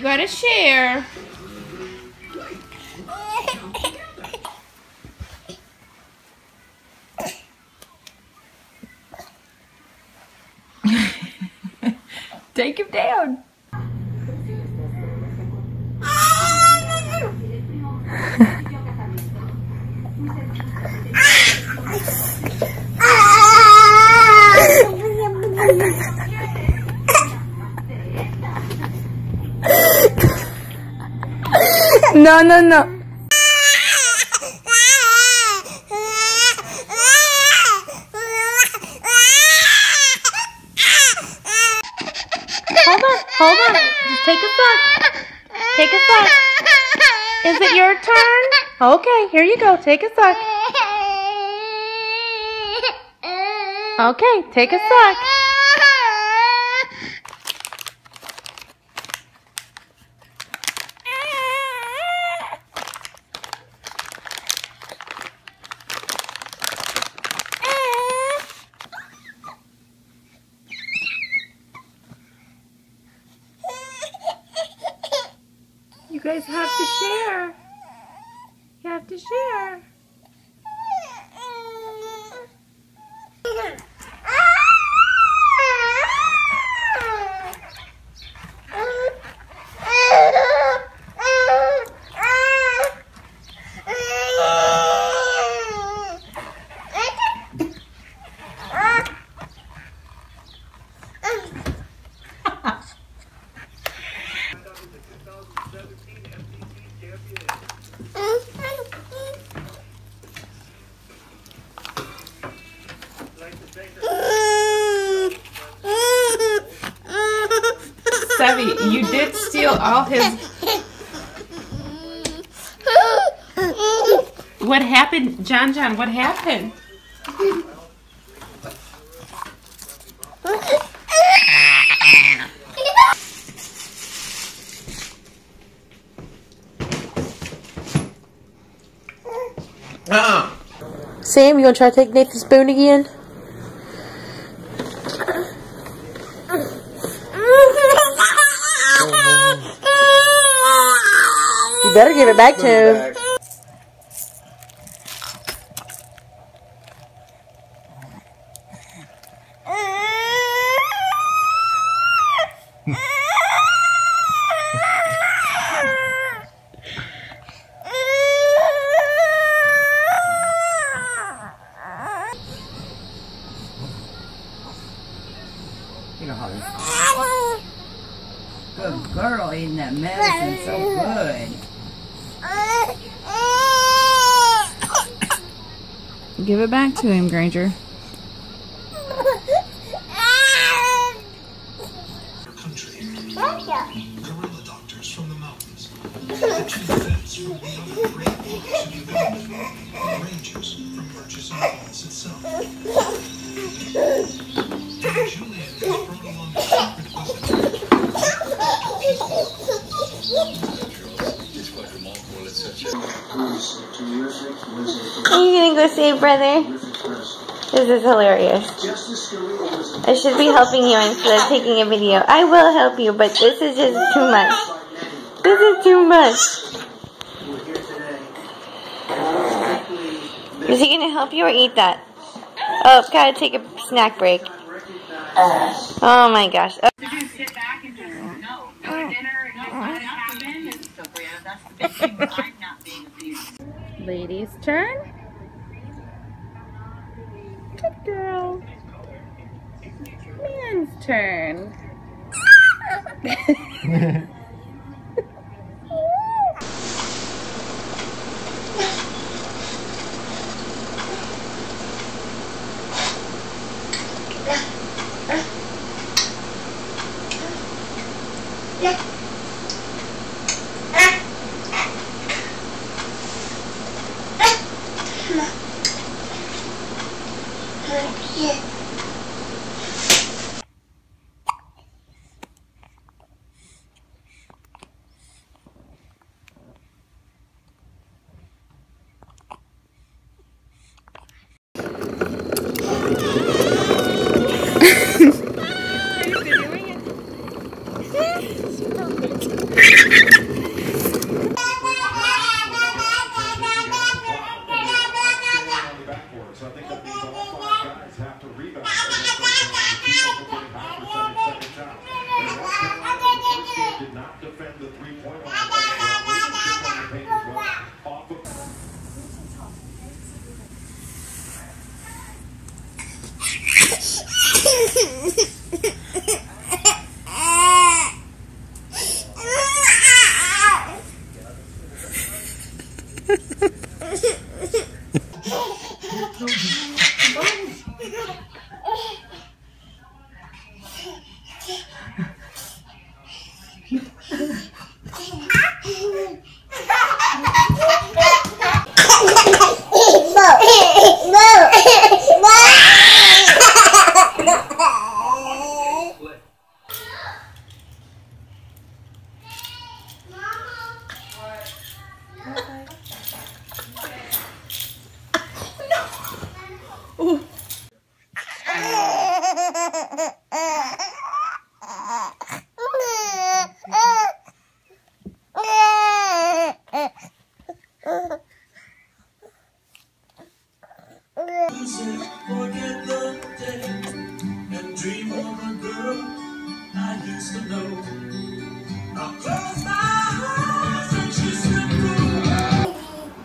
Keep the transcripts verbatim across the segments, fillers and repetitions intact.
gotta share. Take him down. No, no, no. Hold on, hold on. Just take a suck. Take a suck. Is it your turn? Okay, here you go. Take a suck. Okay, take a suck. You guys have to share. You have to share. Savvy, you did steal all his... What happened? John John, what happened? Uh-uh. Sam, you gonna try to take Nathan's spoon again? You better give it back to him. Good girl eating that medicine so good. Give it back to him, Granger. Gorilla doctors from the mountains. The two vets from the other great walks in Uganda. The rangers from Murchison Falls itself. And Julian has brought along a secret visitor. It's quite remarkable. It's such a... Are you gonna go save brother? This is hilarious. I should be helping you instead of taking a video. I will help you, but this is just too much. This is too much. Is he gonna help you or eat that? Oh, gotta take a snack break. Oh my gosh. Oh. Did you sit back and just no, no dinner, no what happened? And so Brianna, that's the big thing that I'm not being abused. Ladies' turn. Good girl. Man's turn. Are you doing it? Forget the day and dream of a girl I used to know. I'll close my eyes and she slipped through.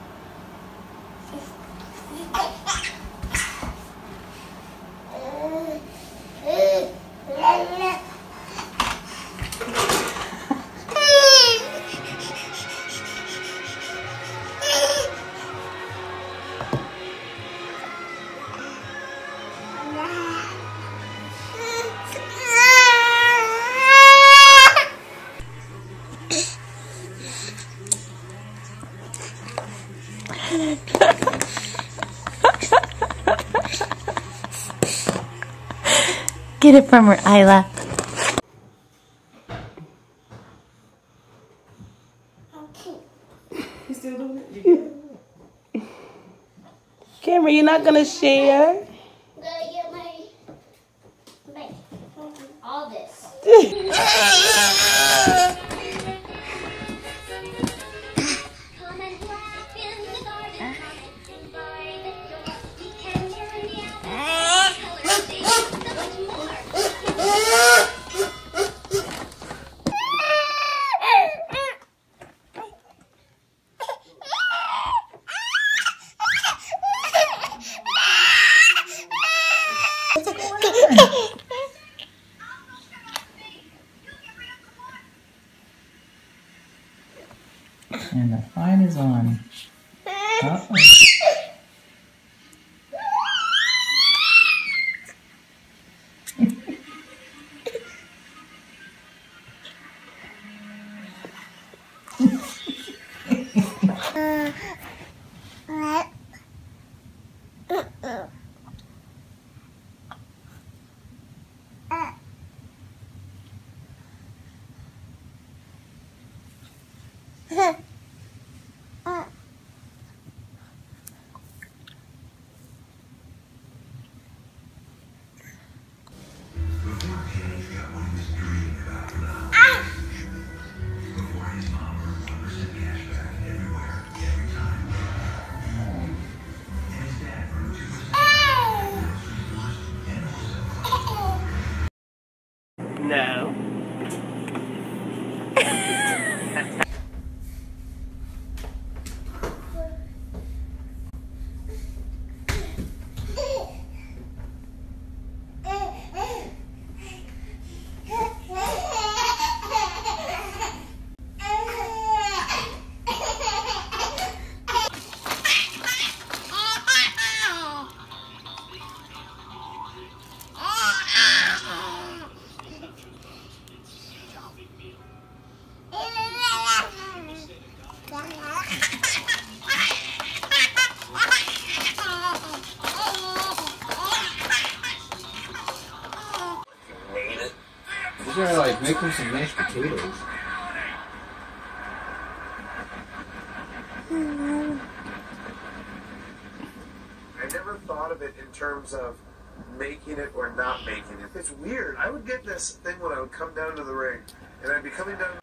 Get it from her, Isla. You still doing it? You get it? Cameron, you're not gonna share? I'm gonna get my, my all this. Come and laugh in the garden. Come and by the door. We can learn the apple, color, sing, so much more. And the fight is on. Uh-oh. No. You gotta like make them some mashed potatoes. I never thought of it in terms of making it or not making it. It's weird. I would get this thing when I would come down to the ring, and I'd be coming down.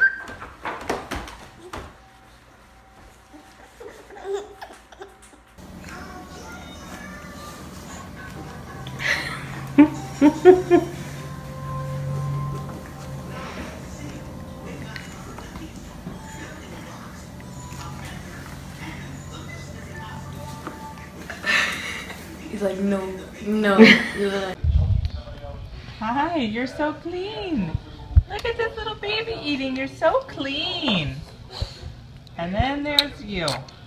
He's like, no, no. Hi, you're so clean. Look at this little baby eating. You're so clean. And then there's you.